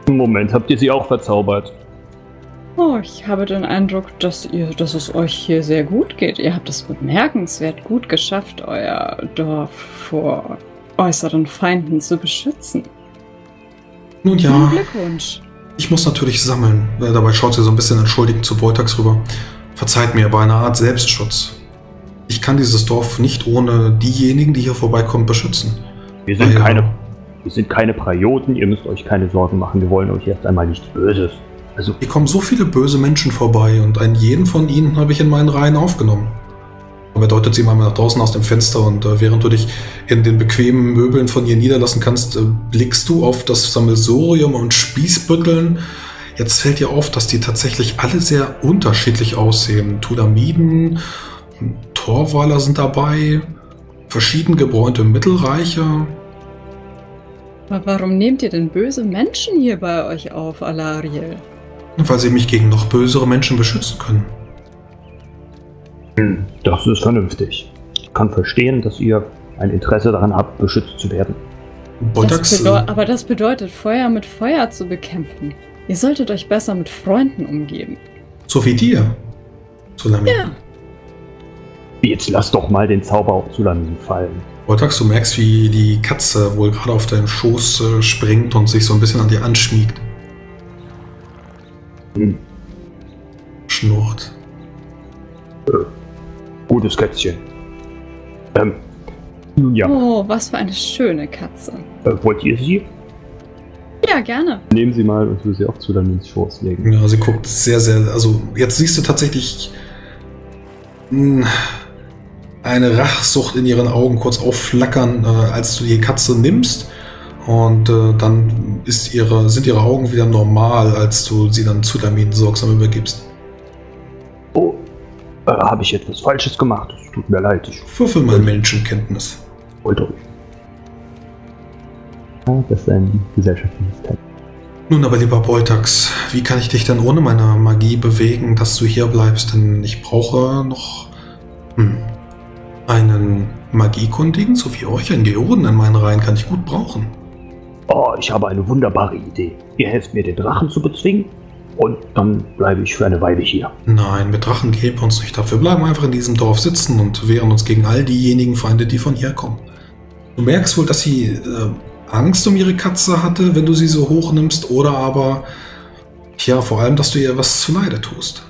Im Moment habt ihr sie auch verzaubert. Oh, ich habe den Eindruck, dass es euch hier sehr gut geht. Ihr habt es bemerkenswert gut geschafft, euer Dorf vor äußeren Feinden zu beschützen. Nun ja, Glückwunsch. ich muss natürlich sammeln. Dabei schaut sie so ein bisschen entschuldigend zu Beutax rüber. Verzeiht mir, aber eine Art Selbstschutz. Ich kann dieses Dorf nicht ohne diejenigen, die hier vorbeikommen, beschützen. Wir sind keine Prioten, ihr müsst euch keine Sorgen machen, wir wollen euch erst einmal nichts Böses. Also, Hier kommen so viele böse Menschen vorbei und einen jeden von ihnen habe ich in meinen Reihen aufgenommen. Aber er deutet sie mal nach draußen aus dem Fenster und während du dich in den bequemen Möbeln von ihr niederlassen kannst, blickst du auf das Sammelsurium und Spießbütteln. Jetzt fällt dir auf, dass die tatsächlich alle sehr unterschiedlich aussehen. Tulamiden, Torwaler sind dabei, verschieden gebräunte Mittelreicher. Aber warum nehmt ihr denn böse Menschen hier bei euch auf, Alariel? Weil sie mich gegen noch bösere Menschen beschützen können. das ist vernünftig. Ich kann verstehen, dass ihr ein Interesse daran habt, beschützt zu werden. Beutax, Aber das bedeutet, Feuer mit Feuer zu bekämpfen. Ihr solltet euch besser mit Freunden umgeben. so wie dir, Sulamin. Ja. Jetzt lass doch mal den Zauber auf Zulamin fallen. Beutax, du merkst, wie die Katze wohl gerade auf deinen Schoß springt und sich so ein bisschen an dir anschmiegt. Schnurrt. Gutes Kätzchen. Ja, Oh, was für eine schöne Katze. wollt ihr sie? Ja, gerne. Nehmen Sie mal und will sie auf Zulamins Schoß legen. Ja, sie guckt sehr, sehr, also jetzt siehst du tatsächlich eine Rachsucht in ihren Augen kurz aufflackern, als du die Katze nimmst und dann sind ihre Augen wieder normal, als du sie dann Zulamin sorgsam übergibst. Oh, habe ich etwas Falsches gemacht? Es tut mir leid, ich Würfel mal Menschenkenntnis. wollte euch. Das ist ein gesellschaftliches Teil. Nun aber, lieber Beutax, wie kann ich dich denn ohne meine Magie bewegen, dass du hier bleibst? Denn ich brauche noch einen Magiekundigen, so wie euch, einen Geoden in meinen Reihen kann ich gut brauchen. Oh, ich habe eine wunderbare Idee. Ihr helft mir, den Drachen zu bezwingen und dann bleibe ich für eine Weile hier. Nein, mit Drachen geben wir uns nicht ab. Wir bleiben einfach in diesem Dorf sitzen und wehren uns gegen all diejenigen Feinde, die von hier kommen. Du merkst wohl, dass sie Angst um ihre Katze hatte, wenn du sie so hoch nimmst, oder aber, ja, vor allem, dass du ihr was zuleide tust.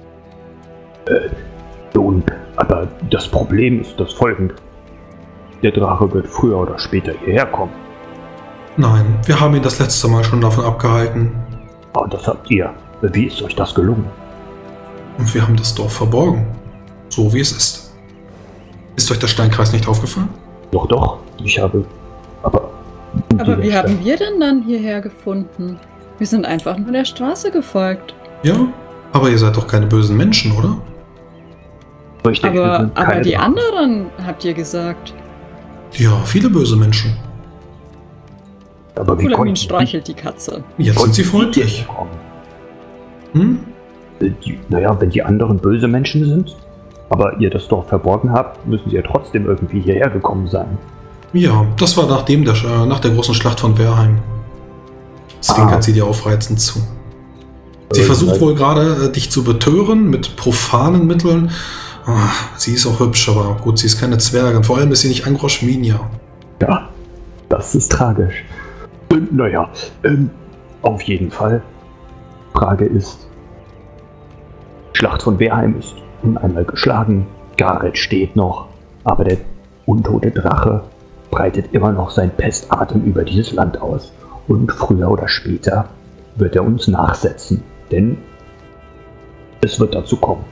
Nun, aber das Problem ist das folgende. Der Drache wird früher oder später hierher kommen. Nein, wir haben ihn das letzte Mal schon davon abgehalten. Oh, das habt ihr. Wie ist euch das gelungen? Und wir haben das Dorf verborgen. So wie es ist. Ist euch der Steinkreis nicht aufgefallen? Doch, doch. Ich habe... Aber wie haben wir denn dann hierher gefunden? Wir sind einfach nur der Straße gefolgt. Ja, aber ihr seid doch keine bösen Menschen, oder? Richtig, wir Aber sind keine die Drachen. anderen, habt ihr gesagt. Ja, viele böse Menschen. Aber wie Zulamin konnten streichelt die Katze. Jetzt sind sie die freundlich. hierher kommen? Hm? Naja, wenn die anderen böse Menschen sind, aber ihr das Dorf verborgen habt, müssen sie ja trotzdem irgendwie hierher gekommen sein. Ja, das war nach der großen Schlacht von Werheim. Zwinkert sie dir aufreizend zu. Sie versucht wohl gerade, dich zu betören mit profanen Mitteln. Ah, sie ist auch hübsch, aber gut, sie ist keine Zwergin. Vor allem ist sie nicht Angrosch Minja. Ja, das ist tragisch. Naja, auf jeden Fall. Frage ist, die Schlacht von Werheim ist nun einmal geschlagen. Gareth steht noch, aber der untote Drache breitet immer noch seinen Pestatem über dieses Land aus. Und früher oder später wird er uns nachsetzen, denn es wird dazu kommen.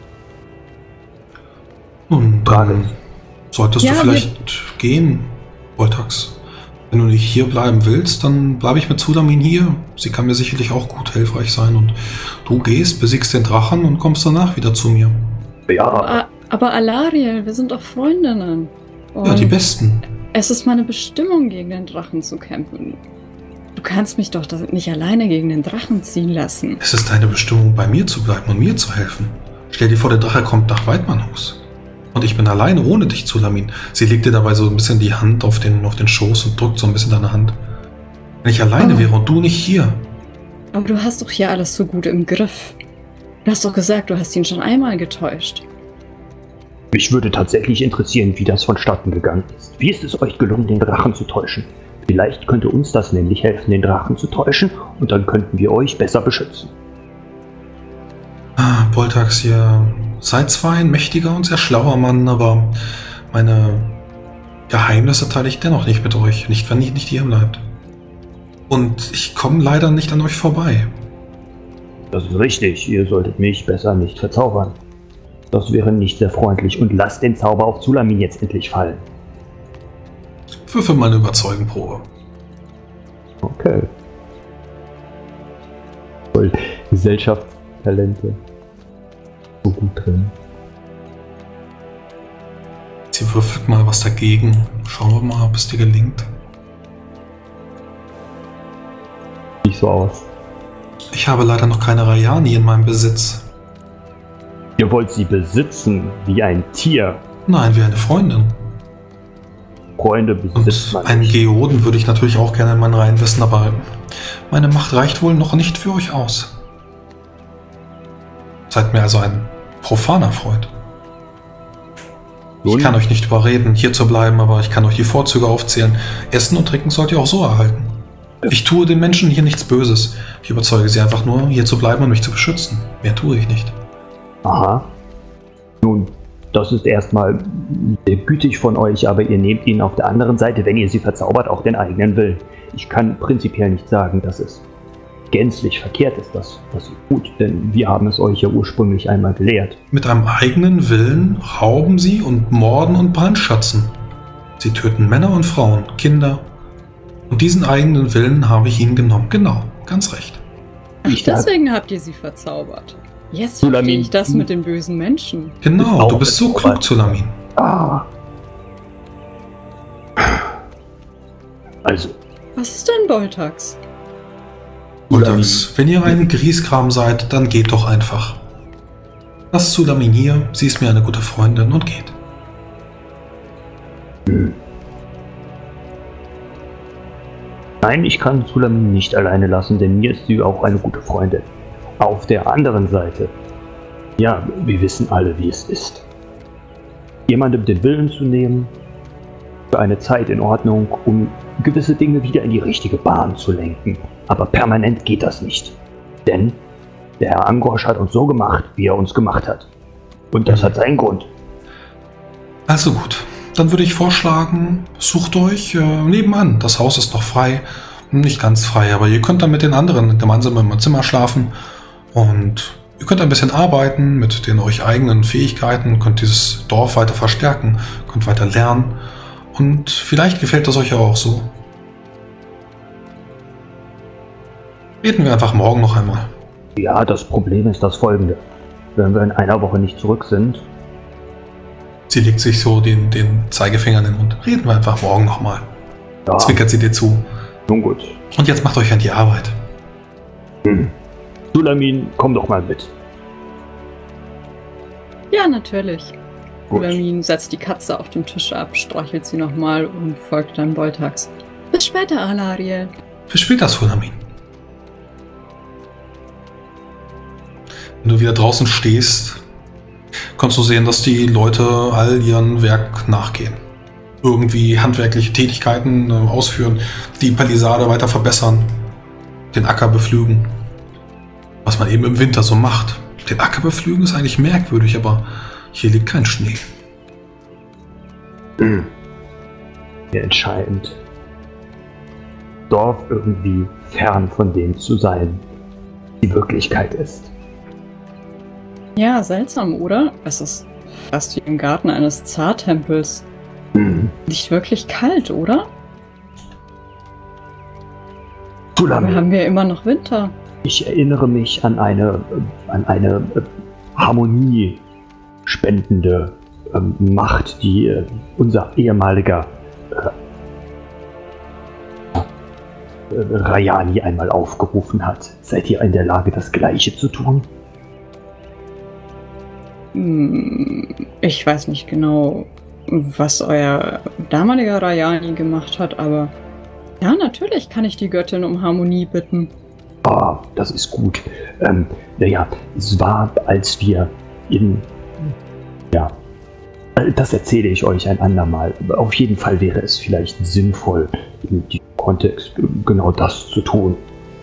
Und Frage dann solltest du vielleicht gehen, Beutax. Wenn du nicht hier bleiben willst, dann bleibe ich mit Zulamin hier. Sie kann mir sicherlich auch gut hilfreich sein. Und du gehst, besiegst den Drachen und kommst danach wieder zu mir. Ja, Aber Alariel, wir sind doch Freundinnen. Ja, die Und Besten. es ist meine Bestimmung, gegen den Drachen zu kämpfen. Du kannst mich doch nicht alleine gegen den Drachen ziehen lassen. Es ist deine Bestimmung, bei mir zu bleiben und mir zu helfen. Stell dir vor, der Drache kommt nach Weidmannhaus. Und ich bin alleine ohne dich, Zulamin. Sie legt dir dabei so ein bisschen die Hand auf den Schoß und drückt so ein bisschen deine Hand. Wenn ich alleine wäre und du nicht hier, Aber du hast doch hier alles so gut im Griff. Du hast doch gesagt, du hast ihn schon einmal getäuscht. Mich würde tatsächlich interessieren, wie das vonstatten gegangen ist. Wie ist es euch gelungen, den Drachen zu täuschen? Vielleicht könnte uns das nämlich helfen, den Drachen zu täuschen, und dann könnten wir euch besser beschützen. Boltax, ihr seid zwar ein mächtiger und sehr schlauer Mann, aber meine Geheimnisse teile ich dennoch nicht mit euch, nicht wenn ihr nicht hier bleibt. Und ich komme leider nicht an euch vorbei. Das ist richtig, ihr solltet mich besser nicht verzaubern. Das wäre nicht sehr freundlich, und lasst den Zauber auf Zulamin jetzt endlich fallen. Würfel mal eine Überzeugenprobe. Okay. Voll Gesellschaftstalente. So gut drin. Sie würfelt mal was dagegen. Schauen wir mal, ob es dir gelingt. Nicht so aus. Ich habe leider noch keine Rayani in meinem Besitz. Ihr wollt sie besitzen, wie ein Tier. Nein, wie eine Freundin. Freunde besitzt Und man einen nicht. Geoden würde ich natürlich auch gerne in meinen Reihen wissen, aber meine Macht reicht wohl noch nicht für euch aus. Seid mir also ein profaner Freund. Ich kann euch nicht überreden, hier zu bleiben, aber ich kann euch die Vorzüge aufzählen. Essen und Trinken sollt ihr auch so erhalten. Ich tue den Menschen hier nichts Böses. Ich überzeuge sie einfach nur, hier zu bleiben und mich zu beschützen. Mehr tue ich nicht. Aha. Nun, das ist erstmal sehr gütig von euch, aber ihr nehmt ihnen auf der anderen Seite, wenn ihr sie verzaubert, auch den eigenen Willen. Ich kann prinzipiell nicht sagen, dass es gänzlich verkehrt ist, das, was ihr tut, denn wir haben es euch ja ursprünglich einmal gelehrt. Mit einem eigenen Willen rauben sie und morden und brandschatzen. Sie töten Männer und Frauen, Kinder. Und diesen eigenen Willen habe ich ihnen genommen. Genau, ganz recht. Ach, deswegen habt ihr sie verzaubert. Jetzt Zulamin, verstehe ich das mit den bösen Menschen. Genau, du bist so klug, Zulamin. Ah. Also, Was ist denn Boltax? Boltax, wenn ihr ein Grieskram seid, dann geht doch einfach. Lasst Zulamin hier, sie ist mir eine gute Freundin und geht. nein, ich kann Zulamin nicht alleine lassen, denn mir ist sie auch eine gute Freundin. Auf der anderen Seite, ja, wir wissen alle, wie es ist. Jemandem den Willen zu nehmen, für eine Zeit in Ordnung, um gewisse Dinge wieder in die richtige Bahn zu lenken. Aber permanent geht das nicht. Denn der Herr Angrosch hat uns so gemacht, wie er uns gemacht hat. Und das hat seinen Grund. Also gut, dann würde ich vorschlagen, sucht euch nebenan. Das Haus ist noch frei. Nicht ganz frei, aber ihr könnt dann mit den anderen gemeinsam im Zimmer schlafen. Und ihr könnt ein bisschen arbeiten mit den euch eigenen Fähigkeiten, könnt dieses Dorf weiter verstärken, könnt weiter lernen. Und vielleicht gefällt das euch ja auch so. Reden wir einfach morgen noch einmal. Ja, das Problem ist das folgende. Wenn wir in einer Woche nicht zurück sind, Sie legt sich so den Zeigefinger in den Mund. Reden wir einfach morgen nochmal. ja, Zwinkert sie dir zu. nun gut. Und jetzt macht euch an die Arbeit. Zulamin, komm doch mal mit. Ja, natürlich. Gut. Zulamin setzt die Katze auf dem Tisch ab, streichelt sie nochmal und folgt dann Boltax. Bis später, Alariel. Bis später, Zulamin. Wenn du wieder draußen stehst, kannst du sehen, dass die Leute all ihren Werk nachgehen. Irgendwie handwerkliche Tätigkeiten ausführen, die Palisade weiter verbessern, den Acker bepflügen. Was man eben im Winter so macht. Den Acker bepflügen ist eigentlich merkwürdig, aber hier liegt kein Schnee. Sehr entscheidend. Dorf irgendwie fern von dem zu sein, die Wirklichkeit ist. Ja, seltsam, oder? Es ist fast wie im Garten eines Zartempels. Nicht wirklich kalt, oder? Zulamin, Haben wir immer noch Winter? ich erinnere mich an eine Harmonie spendende Macht, die unser ehemaliger Rayani einmal aufgerufen hat. Seid ihr in der Lage, das Gleiche zu tun? Ich weiß nicht genau, was euer damaliger Rayani gemacht hat, aber ja, natürlich kann ich die Göttin um Harmonie bitten. Ah, das ist gut. Naja, es war, als wir das erzähle ich euch ein andermal. Auf jeden Fall wäre es vielleicht sinnvoll, in diesem Kontext genau das zu tun.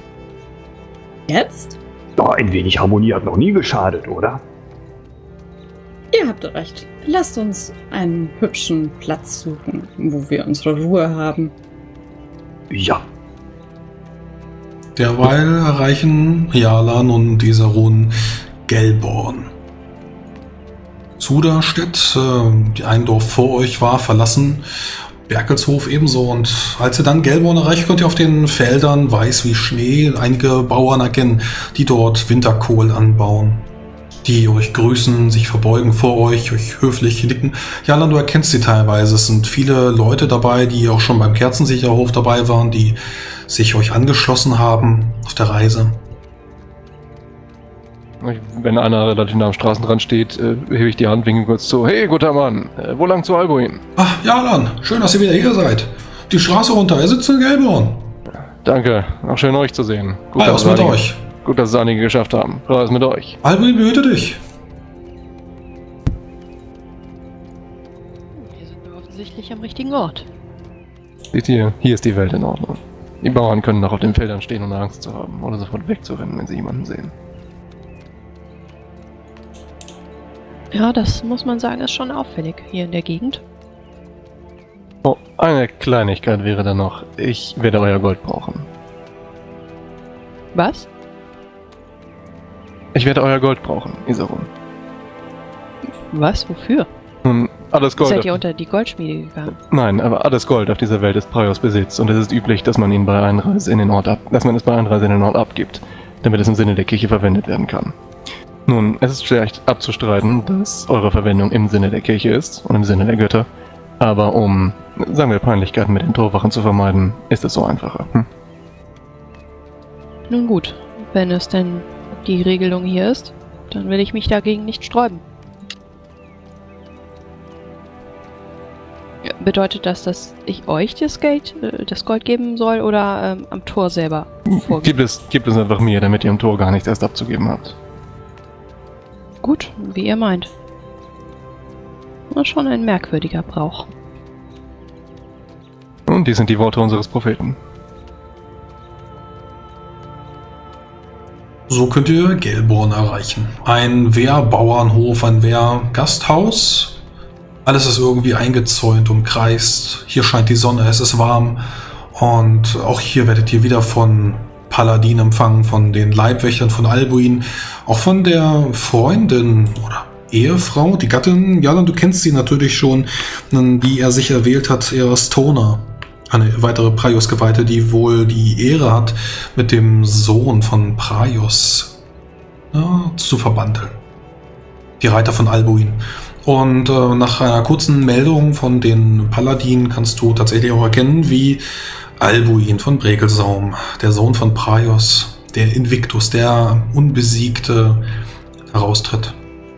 Jetzt? Ja, ein wenig Harmonie hat noch nie geschadet, oder? Ihr habt recht. Lasst uns einen hübschen Platz suchen, wo wir unsere Ruhe haben. Ja. Derweil erreichen Jalan und Isarun Gelborn. Suderstedt, ein Dorf vor euch war verlassen, Berkelshof ebenso. Und als ihr dann Gelborn erreicht, könnt ihr auf den Feldern weiß wie Schnee einige Bauern erkennen, die dort Winterkohl anbauen. Die euch grüßen, sich verbeugen vor euch höflich nicken. Jalan, du erkennst sie teilweise. Es sind viele Leute dabei, die auch schon beim Kerzensicherhof dabei waren, die sich euch angeschlossen haben auf der Reise. Wenn einer relativ nah am Straßenrand steht, hebe ich die Hand, winke kurz zu. Hey, guter Mann, wo lang zu Albuin? Ach, Jalan, schön, dass ihr wieder hier seid. Die Straße runter, ihr sitzt in Gelborn. Danke, auch schön euch zu sehen. Gut, was mit euch? Gut, dass es einige geschafft haben. Was mit euch? Albuin behüte dich. Wir sind offensichtlich am richtigen Ort. Seht ihr, hier ist die Welt in Ordnung. Die Bauern können noch auf den Feldern stehen, ohne Angst zu haben oder sofort wegzurennen, wenn sie jemanden sehen. Ja, das muss man sagen, ist schon auffällig hier in der Gegend. Oh, eine Kleinigkeit wäre da noch. Ich werde euer Gold brauchen. Was? Ich werde euer Gold brauchen, Isarun. Was? Wofür? Nun, alles Gold. Seid ihr unter die Goldschmiede gegangen? Nein, aber alles Gold auf dieser Welt ist Praios Besitz und es ist üblich, dass man es bei Einreise in den Ort abgibt, damit es im Sinne der Kirche verwendet werden kann. Nun, es ist schlecht abzustreiten, dass eure Verwendung im Sinne der Kirche ist und im Sinne der Götter, aber um, sagen wir, Peinlichkeiten mit den Torwachen zu vermeiden, ist es so einfacher. Nun gut, wenn es denn die Regelung hier ist, dann will ich mich dagegen nicht sträuben. Bedeutet das, dass ich euch das Gold geben soll oder am Tor selber vorgeben? Gibt es einfach mir, damit ihr am Tor gar nichts erst abzugeben habt. Gut, wie ihr meint. War schon ein merkwürdiger Brauch. Und dies sind die Worte unseres Propheten. So könnt ihr Gelborn erreichen. Ein Wehrbauernhof, ein Wehrgasthaus. Alles ist irgendwie eingezäunt, umkreist. Hier scheint die Sonne, es ist warm. Und auch hier werdet ihr wieder von Paladin empfangen, von den Leibwächtern von Albuin, auch von der Freundin oder Ehefrau, die Gattin, Jalan, du kennst sie natürlich schon, die er sich erwählt hat, Erastona, eine weitere Praios-Geweihte, die wohl die Ehre hat, mit dem Sohn von Praios zu verbandeln. Die Reiter von Albuin. Und nach einer kurzen Meldung von den Paladinen kannst du tatsächlich auch erkennen, wie Albuin von Bregelsaum, der Sohn von Praios, der Invictus, der Unbesiegte, heraustritt.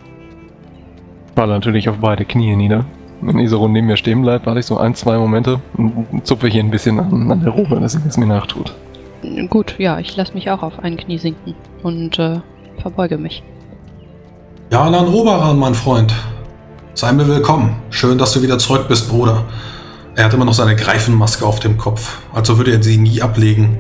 Ich falle natürlich auf beide Knie nieder. Wenn Isarun neben mir stehen bleibt, warte ich so 1-2 Momente und zupfe hier ein bisschen an der Robe, dass es mir nachtut. Gut, ja, ich lasse mich auch auf ein Knie sinken und verbeuge mich. Jalan Oberan, mein Freund. Sei mir willkommen. Schön, dass du wieder zurück bist, Bruder. Er hat immer noch seine Greifenmaske auf dem Kopf, also würde er sie nie ablegen.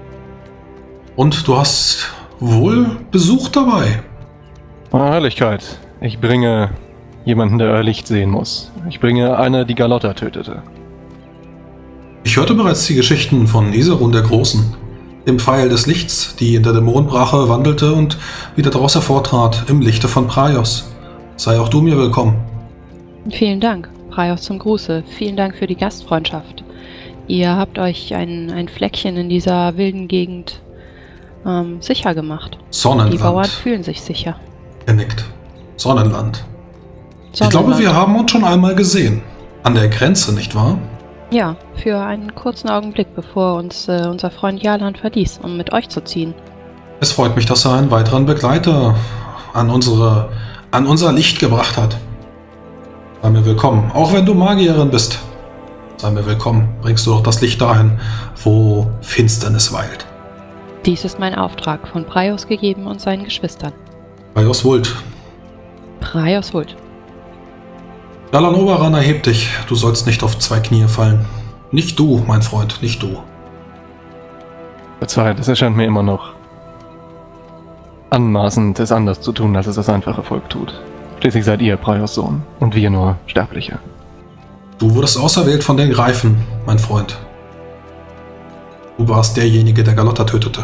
Und du hast wohl Besuch dabei. Herrlichkeit. Ich bringe jemanden, der euer Licht sehen muss. Ich bringe eine, die Galotta tötete. Ich hörte bereits die Geschichten von Isarun der Großen, dem Pfeil des Lichts, die in der Dämonenbrache wandelte und wieder daraus hervortrat im Lichte von Praios. Sei auch du mir willkommen. Vielen Dank, Praios zum Gruße. Vielen Dank für die Gastfreundschaft. Ihr habt euch ein Fleckchen in dieser wilden Gegend sicher gemacht. Sonnenland. Die Bauern fühlen sich sicher. Er nickt. Sonnenland. Ich glaube, wir haben uns schon einmal gesehen. An der Grenze, nicht wahr? Ja, für einen kurzen Augenblick, bevor uns unser Freund Jalan verließ, um mit euch zu ziehen. Es freut mich, dass er einen weiteren Begleiter an unser Licht gebracht hat. Sei mir willkommen, auch wenn du Magierin bist. Sei mir willkommen, bringst du doch das Licht dahin, wo Finsternis weilt. Dies ist mein Auftrag, von Praios gegeben und seinen Geschwistern. Praios Vult. Praios Vult. Dalan Oberan, erheb dich. Du sollst nicht auf 2 Knie fallen. Nicht du, mein Freund, nicht du. Verzeiht, es erscheint mir immer noch anmaßend, es anders zu tun, als es das einfache Volk tut. Schließlich seid ihr Praios Sohn und wir nur Sterbliche. Du wurdest auserwählt von den Greifen, mein Freund. Du warst derjenige, der Galotta tötete.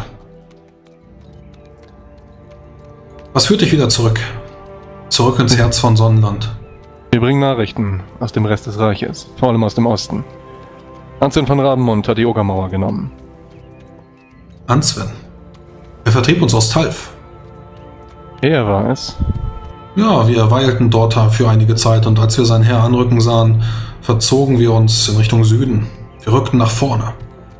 Was führt dich wieder zurück? Zurück ins Herz von Sonnenland. Wir bringen Nachrichten aus dem Rest des Reiches, vor allem aus dem Osten. Answen von Rabenmund hat die Ogermauer genommen. Answen? Er vertrieb uns aus Talf. Er war es. Ja, wir weilten dort für einige Zeit und als wir seinen Herr anrücken sahen, verzogen wir uns in Richtung Süden. Wir rückten nach vorne.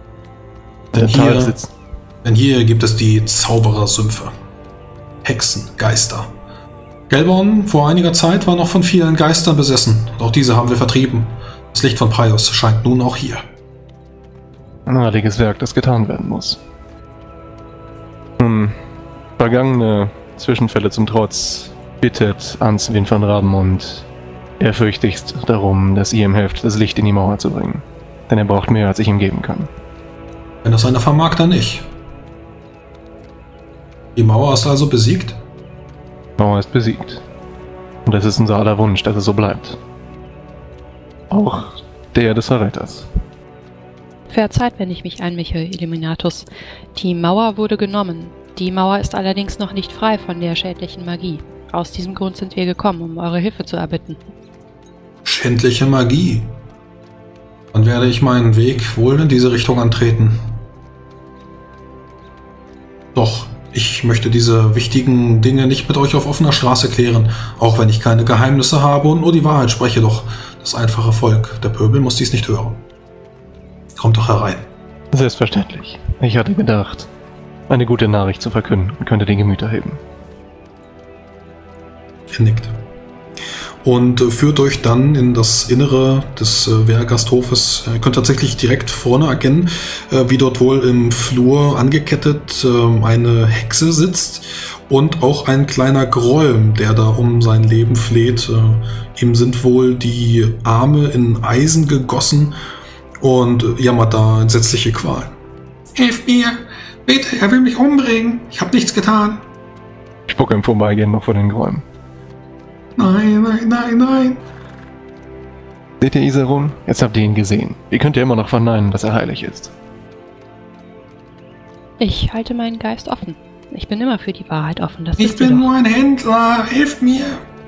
Denn hier gibt es die Zauberersümpfe. Hexen, Geister. Gelborn vor einiger Zeit war noch von vielen Geistern besessen. Und auch diese haben wir vertrieben. Das Licht von Praios scheint nun auch hier. Ein heiliges Werk, das getan werden muss. Nun, vergangene Zwischenfälle zum Trotz bittet Answen von Rabenmund ehrfürchtigst darum, dass ihr ihm helft, das Licht in die Mauer zu bringen. Denn er braucht mehr, als ich ihm geben kann. Wenn das einer vermag, dann ich. Die Mauer ist also besiegt? Die Mauer ist besiegt. Und es ist unser aller Wunsch, dass es so bleibt. Auch der des Verräters. Verzeiht, wenn ich mich einmische, Illuminatus. Die Mauer wurde genommen. Die Mauer ist allerdings noch nicht frei von der schädlichen Magie. Aus diesem Grund sind wir gekommen, um eure Hilfe zu erbitten. Schändliche Magie? Dann werde ich meinen Weg wohl in diese Richtung antreten. Doch, ich möchte diese wichtigen Dinge nicht mit euch auf offener Straße klären, auch wenn ich keine Geheimnisse habe und nur die Wahrheit spreche, doch das einfache Volk, der Pöbel, muss dies nicht hören. Kommt doch herein. Selbstverständlich. Ich hatte gedacht, eine gute Nachricht zu verkünden könnte die Gemüter heben. Er nickt. Und führt euch dann in das Innere des Wehrgasthofes. Ihr könnt tatsächlich direkt vorne erkennen, wie dort wohl im Flur angekettet eine Hexe sitzt und auch ein kleiner Grolm, der da um sein Leben fleht. Ihm sind wohl die Arme in Eisen gegossen und jammert da entsetzliche Qualen. Hilf mir! Bitte, er will mich umbringen! Ich habe nichts getan! Ich spucke im Vorbeigehen noch vor den Gräumen. Nein, nein, nein, nein! Seht ihr Iserun? Jetzt habt ihr ihn gesehen. Ihr könnt ja immer noch verneinen, dass er heilig ist. Ich halte meinen Geist offen. Ich bin immer für die Wahrheit offen. Das Ich bin nur ein Händler. Hilft mir!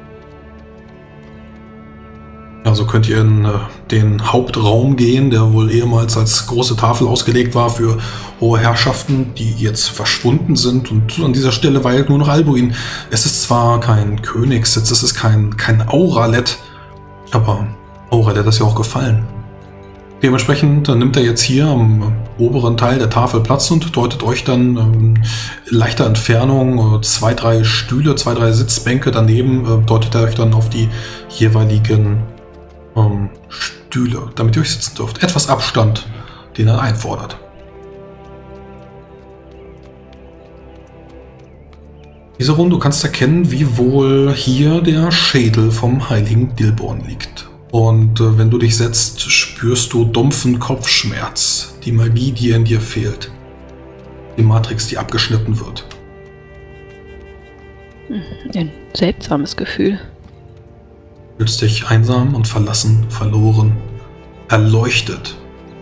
Also könnt ihr in den Hauptraum gehen, der wohl ehemals als große Tafel ausgelegt war für hohe Herrschaften, die jetzt verschwunden sind. Und an dieser Stelle weilt nur noch Albuin. Es ist zwar kein Königssitz, es ist kein Auralet, aber Auralet ist ja auch gefallen. Dementsprechend nimmt er jetzt hier am oberen Teil der Tafel Platz und deutet euch dann in leichter Entfernung 2, 3 Stühle, 2, 3 Sitzbänke daneben, deutet er euch dann auf die jeweiligen Stühle, damit ihr euch sitzen dürft. Etwas Abstand, den er einfordert. Iserun, du kannst erkennen, wie wohl hier der Schädel vom heiligen Dilborn liegt. Und wenn du dich setzt, spürst du dumpfen Kopfschmerz, die Magie, die in dir fehlt. Die Matrix, die abgeschnitten wird. Ein seltsames Gefühl. Du fühlst dich einsam und verlassen, verloren, erleuchtet.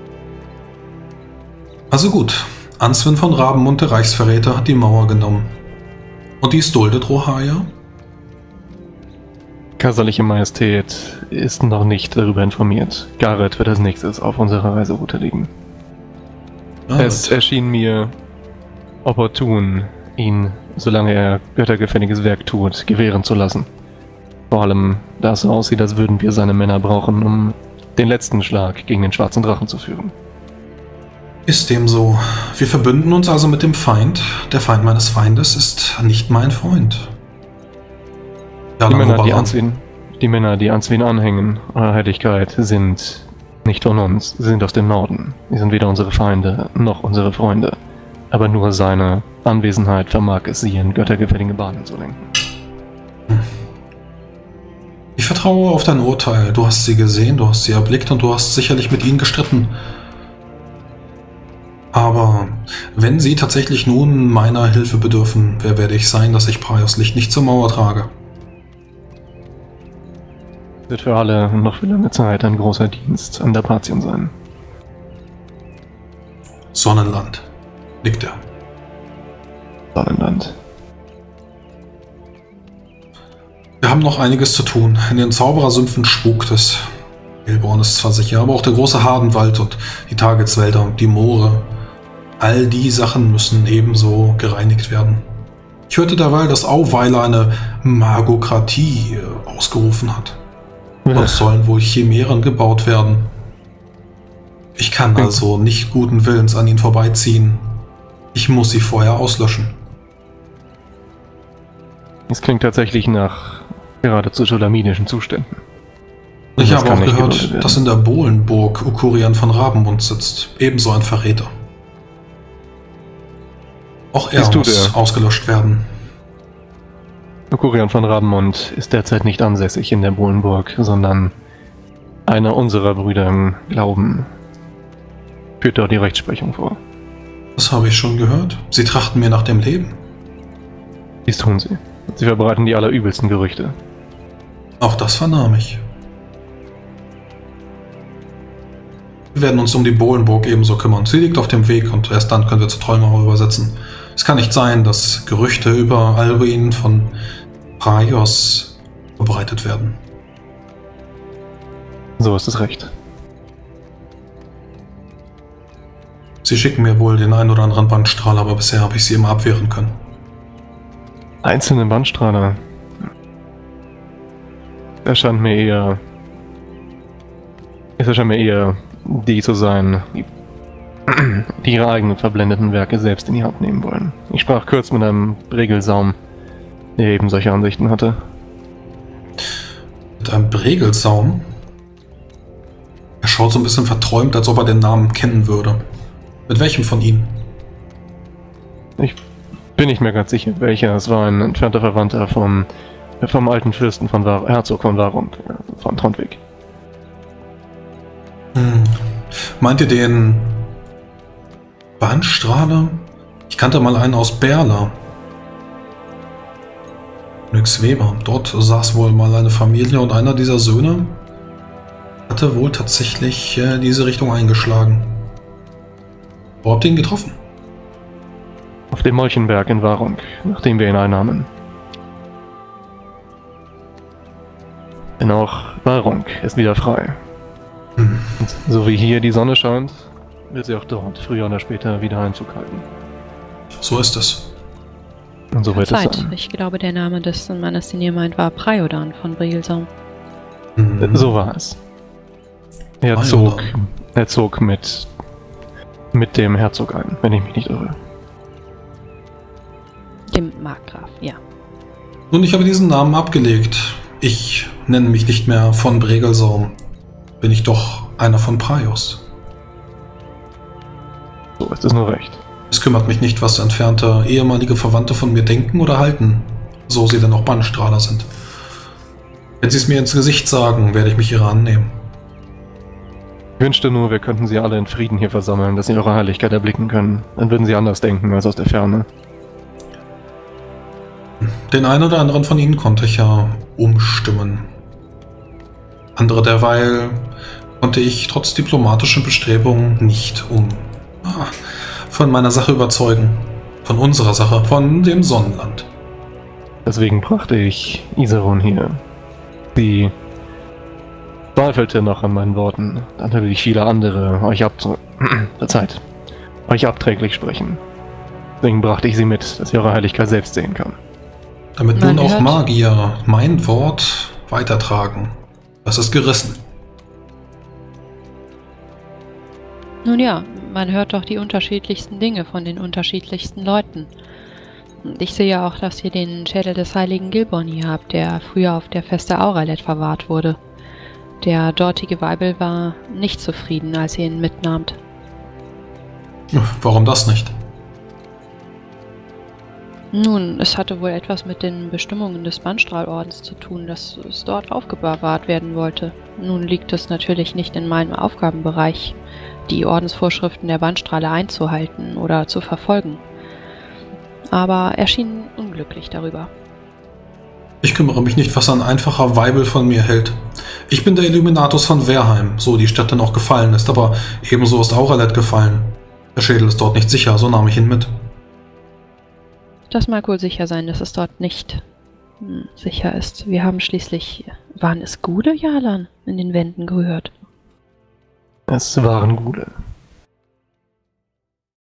Also gut, Answen von Rabenmund, der Reichsverräter, hat die Mauer genommen. Und dies duldet Rohaya? Kaiserliche Majestät ist noch nicht darüber informiert. Gareth wird als nächstes auf unserer Reiseroute liegen. Es erschien mir opportun, ihn, solange er göttergefälliges Werk tut, gewähren zu lassen. Vor allem, da es so aussieht, als würden wir seine Männer brauchen, um den letzten Schlag gegen den schwarzen Drachen zu führen. Ist dem so. Wir verbünden uns also mit dem Feind. Der Feind meines Feindes ist nicht mein Freund. Die Männer, die Answen anhängen, Eure Heiligkeit, sind nicht von uns. Sie sind aus dem Norden. Sie sind weder unsere Feinde noch unsere Freunde. aber nur seine Anwesenheit vermag es, sie in göttergefällige Bahnen zu lenken. Ich vertraue auf dein Urteil. Du hast sie gesehen, du hast sie erblickt und du hast sicherlich mit ihnen gestritten. Aber wenn sie tatsächlich nun meiner Hilfe bedürfen, wer werde ich sein, dass ich Praios Licht nicht zur Mauer trage? Wird für alle noch für lange Zeit ein großer Dienst an der Patien sein. Sonnenland. Nickt er. Sonnenland. Wir haben noch einiges zu tun. In den Zauberersümpfen spukt es. Gilborn ist zwar sicher, aber auch der große Hardenwald und die Targetswälder und die Moore. All die Sachen müssen ebenso gereinigt werden. Ich hörte derweil, dass Auweiler eine Magokratie ausgerufen hat. Dort sollen wohl Chimären gebaut werden. Ich kann also nicht guten Willens an ihnen vorbeiziehen. Ich muss sie vorher auslöschen. Es klingt tatsächlich nach geradezu schulamidischen Zuständen. Ich Das habe kann auch nicht gehört, geduldet werden. dass in der Bohlenburg Ukurian von Rabenmund sitzt. Ebenso ein Verräter. Auch er Siehst du, muss ausgelöscht werden. Ukurian von Rabenmund ist derzeit nicht ansässig in der Bohlenburg, sondern einer unserer Brüder im Glauben führt dort die Rechtsprechung vor. Das habe ich schon gehört. Sie trachten mir nach dem Leben. Dies tun sie. Sie verbreiten die allerübelsten Gerüchte. Auch das vernahm ich. Wir werden uns um die Bohlenburg ebenso kümmern. Sie liegt auf dem Weg und erst dann können wir zur Trollmauer übersetzen. Es kann nicht sein, dass Gerüchte über Alruin von Praios verbreitet werden. So ist es recht. Sie schicken mir wohl den ein oder anderen Bandstrahl, aber bisher habe ich sie immer abwehren können. Einzelne Bandstrahler. Es erscheint mir eher die zu sein, die ihre eigenen verblendeten Werke selbst in die Hand nehmen wollen. Ich sprach kurz mit einem Bregelsaum, der eben solche Ansichten hatte. Mit einem Bregelsaum? Er schaut so ein bisschen verträumt, als ob er den Namen kennen würde. Mit welchem von ihnen? Ich bin nicht mehr ganz sicher, welcher. Es war ein entfernter Verwandter vom alten Fürsten von Herzog von Warung, von Trondwig. Meint ihr den Bahnstrahler? Ich kannte mal einen aus Berla. Nix Weber. Dort saß wohl mal eine Familie und einer dieser Söhne hatte wohl tatsächlich diese Richtung eingeschlagen. Wo habt ihr ihn getroffen? Auf dem Molchenberg in Warung, nachdem wir ihn einnahmen. Denn auch Warung ist wieder frei. Und so wie hier die Sonne scheint, wird sie auch dort früher oder später wieder Einzug halten. So ist es. Und so wird es Zeit. sein. Ich glaube, der Name des Mannes, den ihr meint, war Priodan von Bregelsaum. So war es. Er zog mit dem Herzog ein, wenn ich mich nicht irre. Dem Markgraf, ja. Nun, ich habe diesen Namen abgelegt. Ich nenne mich nicht mehr von Bregelsaum. Bin ich doch einer von Praios. So ist es nur recht. Es kümmert mich nicht, was entfernte ehemalige Verwandte von mir denken oder halten, so sie denn auch Bannstrahler sind. Wenn sie es mir ins Gesicht sagen, werde ich mich ihrer annehmen. Ich wünschte nur, wir könnten sie alle in Frieden hier versammeln, dass sie eure Heiligkeit erblicken können. Dann würden sie anders denken als aus der Ferne. Den einen oder anderen von ihnen konnte ich ja umstimmen. Andere derweil konnte ich trotz diplomatischen Bestrebungen nicht von meiner Sache überzeugen. Von unserer Sache, von dem Sonnenland. Deswegen brachte ich Iserun hier. Sie zweifelte noch an meinen Worten. Dann natürlich viele andere euch abträglich sprechen. Deswegen brachte ich sie mit, dass ihr eure Heiligkeit selbst sehen kann. Damit Man nun auch hört- Magier mein Wort weitertragen. Das ist gerissen. Nun ja, man hört doch die unterschiedlichsten Dinge von den unterschiedlichsten Leuten. Und ich sehe auch, dass ihr den Schädel des heiligen Gilborn hier habt, der früher auf der Feste Auralet verwahrt wurde. Der dortige Weibel war nicht zufrieden, als ihr ihn mitnahmt. Warum das nicht? Nun, es hatte wohl etwas mit den Bestimmungen des Bannstrahlordens zu tun, dass es dort aufbewahrt werden wollte. Nun liegt es natürlich nicht in meinem Aufgabenbereich, die Ordensvorschriften der Bannstrahle einzuhalten oder zu verfolgen. Aber er schien unglücklich darüber. Ich kümmere mich nicht, was ein einfacher Weibel von mir hält. Ich bin der Illuminatus von Verheim, so die Stadt dann auch gefallen ist, aber ebenso ist Auralet gefallen. Der Schädel ist dort nicht sicher, so nahm ich ihn mit. Das mag wohl sicher sein, dass es dort nicht sicher ist. Wir haben schließlich, waren es Gude, Jalan, in den Wänden gehört? Es waren Gude.